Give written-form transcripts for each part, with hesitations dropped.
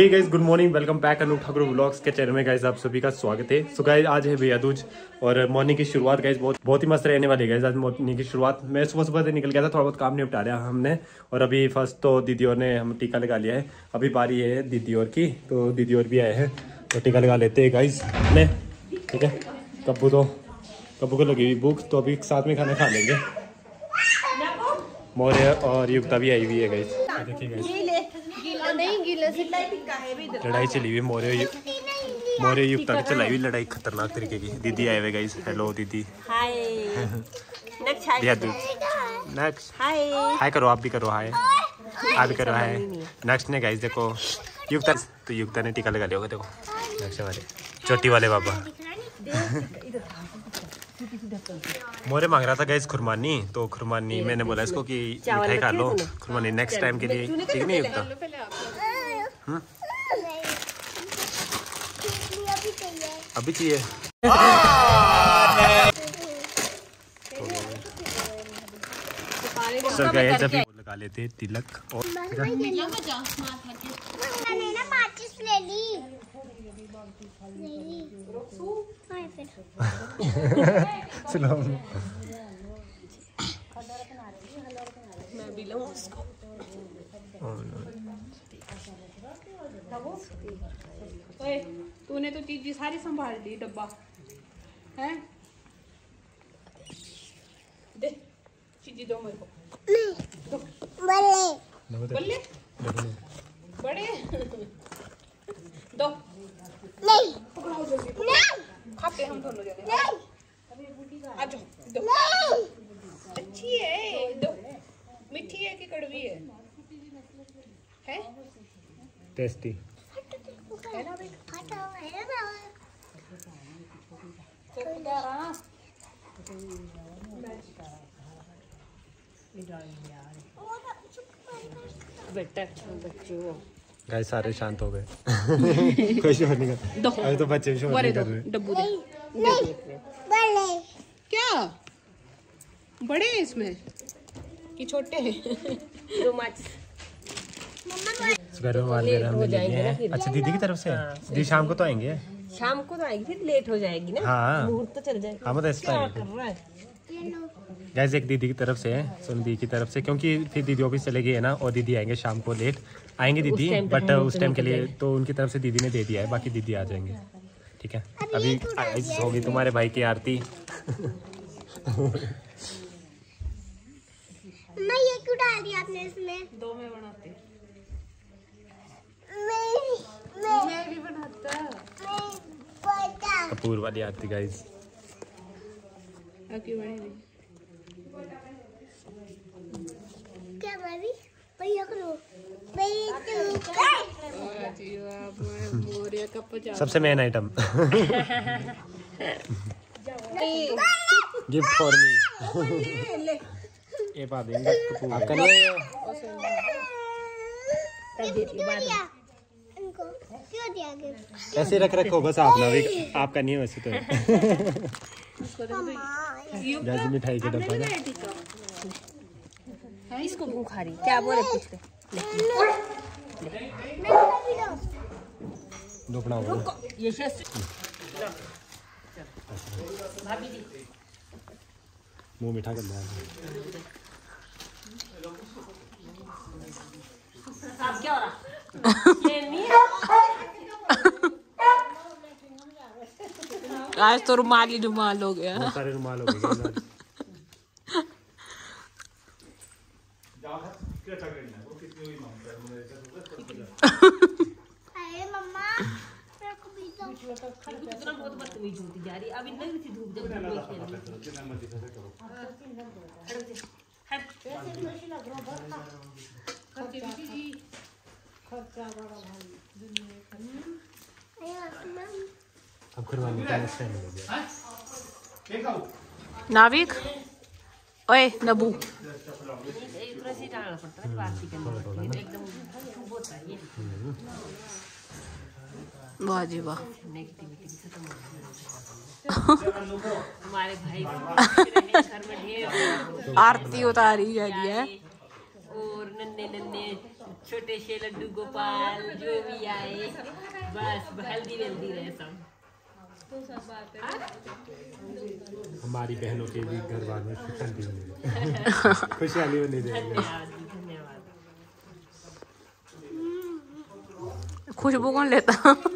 हे guys, good morning, welcome back Anoop Thakur vlogs के channel में। Guys आप सभी का स्वागत है। सो गाइस आज है भैया दूज और मॉर्निंग की शुरुआत गाइस बहुत ही मस्त रहने वाली है। गाइस आज मॉर्निंग की शुरुआत मैं सुबह से निकल गया था, थोड़ा बहुत काम निपटा लिया हमने। और अभी फर्स्ट तो दीदी और ने हम टीका लगा लिया है। अभी बारी है दीदी और की, तो दीदी और भी आए हैं तो टीका लगा लेते हैं गाइस ने। ठीक है, कब्बू को लगी हुई भूख, तो अभी साथ में खाना खा लेंगे। मौर्य और युक्ता भी आई हुई है गाइस। देखिए गाइस लड़ाई चली हुई मौर्य युक्ता की चलाई हुई लड़ाई खतरनाक तरीके की। दीदी आए हुए गाइस। हेलो दीदी। हाय हाय करो, आप भी करो हाय। आप भी करो हाय। नेक्स्ट ने गाइस देखो युक्ता, तो युक्ता ने टीका लगा लिया होगा। देखो नेक्स्ट वाले चोटी वाले बाबा मोरे मांग रहा था गाइस खुरमानी, तो खुरमानी मैंने बोला इसको कि मिठाई खा लो खुरमानी नेक्स्ट टाइम के लिए। ठीक नहीं युक्ता? अभी चाहिए। सर गाइस जब लगा लेते तिलक और मैं भी लूं उसको। तूने तो चीज़ सारी संभाल ली, डब्बा है दे चीज़ी दो मेरे को। बल्ले बड़े दो नहीं पकड़ाओ जल्दी, खाते हम दोनों जने। आ जाओ दो। अच्छी है, दो। मीठी है कि कड़वी है? टेस्टी है ना? बेटा बच्चे वो गाइस सारे शांत हो गए। कोई शोर नहीं कर। अभी तो बच्चे शोर नहीं कर रहे। डब्बू दे क्या बड़े हैं इसमें कि छोटे हैं? दो माच घर में माल ले रहे। अच्छा दीदी की तरफ से दीदी शाम को तो आएंगे। शाम को तो आएगी, फिर लेट हो जाएगी ना। हाँ मुहूर्त तो चल जाएगा। हाँ मतलब क्या कर रहा है गाइस? एक दीदी की तरफ से है, सोनी दी की तरफ से, क्योंकि फिर दीदी ऑफिस चले गई है ना, और दीदी आएंगे शाम को लेट आएंगे दीदी, बट उस टाइम के लिए तो उनकी तरफ से दीदी ने दे दिया है, बाकी दीदी आ जाएंगे। ठीक है, अभी होगी तुम्हारे भाई की आरती। ये क्यों डाल दिया आपने इसमें? दो में बनाते मैं भी बनाता। कपूर वाली आरती गाइस। आपकी बड़ी क्या बड़ी भैया करो मोरिया का पचास सबसे main item gift for me. ये पा देंगे आपका ऐसे रखो बस, आप ना भी आपका नहीं है वैसे तो। जैसे मिठाई के डब्बा ना इसको बुखारी क्या बोले पूछते दो बनाओ ये मुंह मीठा कर दिया। क्या हो रहा? आज तो रुमाल ही रुमाल हो गया। सारे रुमाल हो गए। बहुत बदतमीज होती जा रही अभी नहीं थी धूप जब अब खुरवानी का नाविक ओए नबू वाह जी वाह। हमारे भाई घर में ढेर आरती उतारी जाती है और नन्हे नन्हे छोटे से लड्डू गोपाल जो भी आए बस हल्दी वेल्दी रहे सब। तो सब बात है। हमारी बहनों के भी घर बार में शांति बनी रहे, खुशहाली बनी रहे। धन्यवाद जी, धन्यवाद। खुशबू कौन लेता?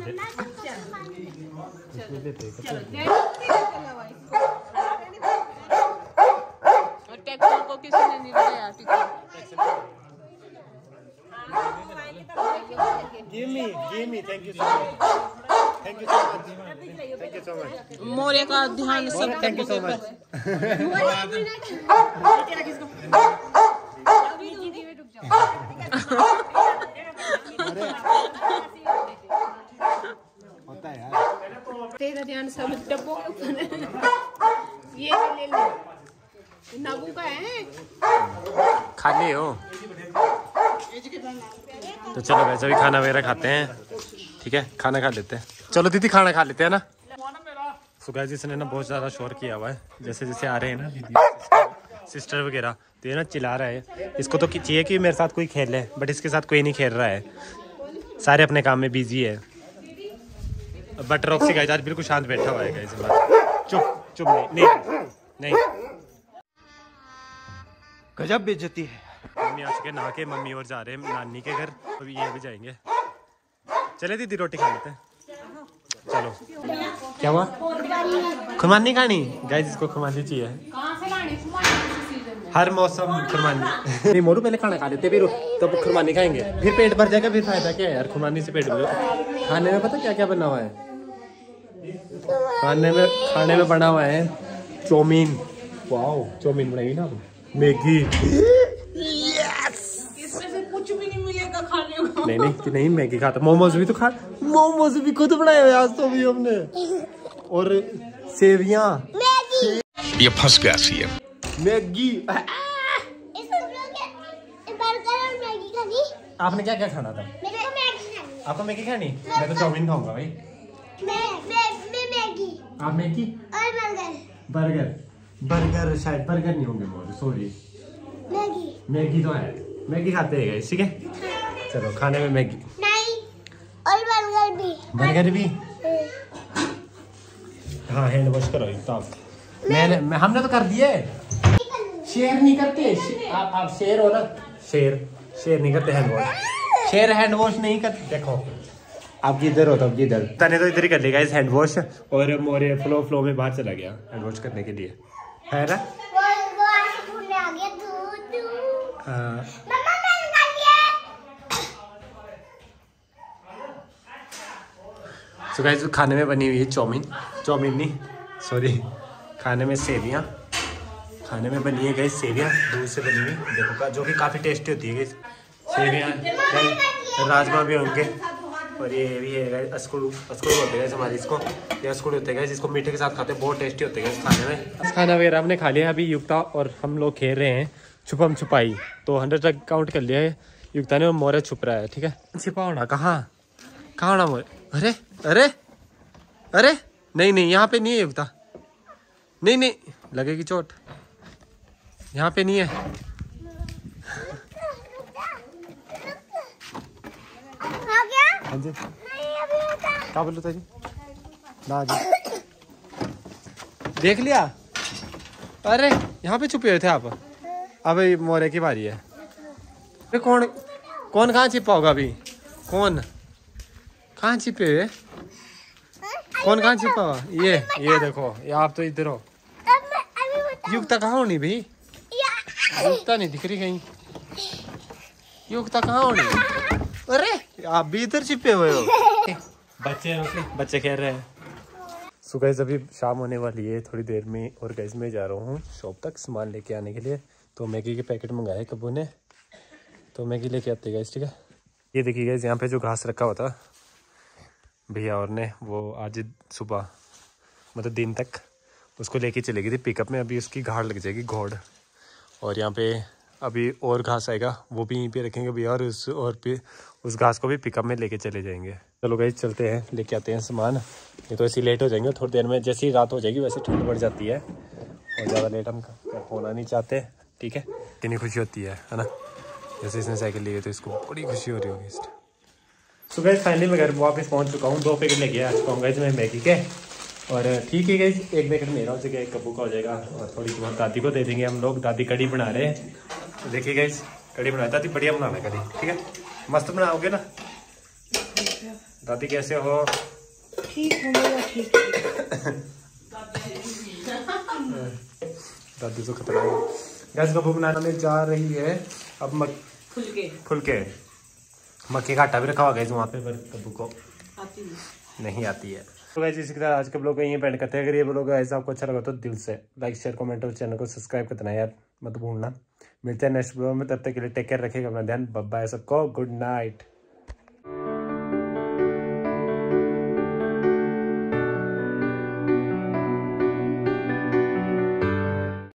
और ट्रैक्टर को किसी ने नहीं लगाया? Give me, thank you so much. Thank you so much. Thank you so much. मोरे का ध्यान सब। Thank you so much. होता है यार। तेरा ध्यान सब डब्बों के ऊपर है। ये ले लो। नबू का है। खाली हो तो चलो वैसे भी खाना वगैरह खाते हैं, ठीक है? खाना खा लेते हैं। चलो दीदी खाना खा लेते हैं ना। सो गाइस इसने ना बहुत ज़्यादा शोर किया हुआ है, जैसे जैसे आ रहे हैं ना दीदी सिस्टर वगैरह, तो ये ना चिल्ला रहा है। इसको तो चाहिए कि मेरे साथ कोई खेले, बट इसके साथ कोई नहीं खेल रहा है, सारे अपने काम में बिजी है। बट रॉक्सी गाइस आज बिल्कुल शांत बैठा हुआ है गाइस। चुप चुप नहीं। गजब बेइज्जती है। मम्मी आ चुके नहा के, मम्मी और जा रहे हैं नानी के घर, अभी ये भी जाएंगे। चले दीदी रोटी खा लेते हैं। चलो क्या हुआ? खुरमानी खानी गाइस, इसको खुरमानी चाहिए। हर मौसम खुरमानी। नहीं मोरू पहले खाना खा लेते, फिर तो खुरमानी खाएंगे, फिर पेट भर जाएगा, फिर फायदा क्या है यार? खुरमानी से पेट भर। खाने में पता क्या क्या बना हुआ है? खाने में बना हुआ है चौमीन। वाओ चौमीन बनाई ना, मैगी। इसमें से कुछ भी नहीं मिलेगा खाने को। नहीं मैगी खाता। मोमोज भी तो खा, मोमोज भी खुद बनाए हुए आज तो भी हमने। और सेवियां। ये फंस गया सीएम। मैगी। बर्गर और मैगी खानी। आपने क्या क्या खाना था? मेरे को मैगी खानी। आपको मैगी खानी? मैं तो चाउमीन खाऊंगा भाई। मैं मैगी आप मैगी और बर्गर शायद बर्गर नहीं होंगे मोरू, सॉरी। मैगी तो है, मैगी खाते हैं गाइस, ठीक है? चलो खाने में मैगी नहीं, और बर्गर भी। हाँ हैंड वॉश करो तब। हमने तो कर दिए। शेयर नहीं करते। आप शेर हो ना? शेर नहीं करते hand wash. Share hand wash नहीं करते। देखो आप इधर हो तब इधर। तने तो इधर ही कर लेगा इस हैंड वॉश, और मोरे फ्लो में बाहर चला गया हैंड वॉश करने के लिए, है ना? हाँ। So guys, खाने में बनी हुई है चाउमीन नहीं सॉरी, खाने में सेवियाँ। खाने में बनी है गाइस सेवियाँ, दूध से बनी हुई, देखो जो कि काफ़ी टेस्टी होती है गाइस सेवियाँ। राजमा भी होंगे, और ये भी है गाइस अस्कुड़ होते हैं गाइस हमारे इसको, ये अस्कुड़ होते हैं गाइस, इसको मीठे के साथ खाते हैं, बहुत टेस्टी होते हैं गाइस खाने में। खाना वगैरह हमने खा लिया, अभी युक्ता और हम लोग खेल रहे हैं छुपम छुपाई, तो 100 तक काउंट कर लिया है युक्ता ने, और मोरे छुप रहा है, ठीक है? छिपा होना कहाँ होना मोरे? अरे नहीं यहाँ पे नहीं है युक्ता, नहीं लगेगी चोट, यहाँ पे नहीं है। हाँ जी क्या बोलो जी? ना जी देख लिया। अरे यहाँ पे छुपे हुए थे आप। अब मोरे की बारी है। कौन कहाँ छिपा होगा अभी? कौन कहाँ छिपे हुए? कौन कहाँ छिपा हुआ? ये देखो, ये आप तो इधर हो। युक्ता कहाँ होनी भाई? युक्ता नहीं दिख रही कहीं। युक्ता कहाँ होनी? अरे आप भी इधर छिपे हुए हो। बच्चे खेल रहे हैं। सो गाइस अभी शाम होने वाली है थोड़ी देर में, और गाइस मैं जा रहा हूँ शॉप तक सामान लेके आने के लिए। तो मैगी के पैकेट मंगाए कब्बू ने, तो मैगी लेके आते गाइस, ठीक है? ये देखिए गाइस यहाँ पे जो घास रखा हुआ था भैया और ने, वो आज सुबह मतलब दिन तक उसको लेके चले गई थी पिकअप में। अभी उसकी घाड़ लग जाएगी घोड़, और यहाँ पे अभी और घास आएगा, वो भी यहीं पे रखेंगे भैया, और उस घास को भी पिकअप में लेके चले जाएंगे। चलो गाइस चलते हैं, लेके आते हैं सामान। ये तो ऐसे लेट हो जाएंगे थोड़ी देर में, जैसे ही रात हो जाएगी वैसे ठंड बढ़ जाती है, और ज़्यादा लेट हम होना नहीं चाहते, ठीक है? कितनी खुशी होती है ना? जैसे इसने साइकिल ली है तो इसको बड़ी खुशी हो रही होगी। सो गाइस फाइनली मैं घर वापस पहुंच चुका हूँ। 2 पैकेट लेके आ चुका हूँ गाइस मैं मैगी के। और ठीक है गाइस, 1 पैकेट मेरा हो जाएगा, 1 कब्बू का हो जाएगा और थोड़ी सी बहुत दादी को दे देंगे हम लोग। दादी कड़ी बना रहे हैं, तो देखिए गाइस कड़ी बना, दादी बढ़िया बनाना कड़ी, ठीक है? मस्त बनाओगे ना दादी? कैसे हो? ठीक हो, ठीक दादी तो खतरा है। गैस कब्बू बनाने में जा रही है अब फुलके मक्के का आटा भी रखा हुआ गाइस वहाँ पे, पर कब्बू को नहीं आती है। तो गाइस इसी के साथ आज के ब्लॉग को यहीं पेंड करते हैं। अगर ये ब्लॉग ऐसा आपको अच्छा लगा तो दिल से लाइक शेयर कमेंट और चैनल को सब्सक्राइब करना यार मत भूलना। मिलते हैं नेक्स्ट ब्लॉग में, तब तक के लिए टेक केयर, रखिएगा अपना ध्यान। बाय बाय सबको, गुड नाइट।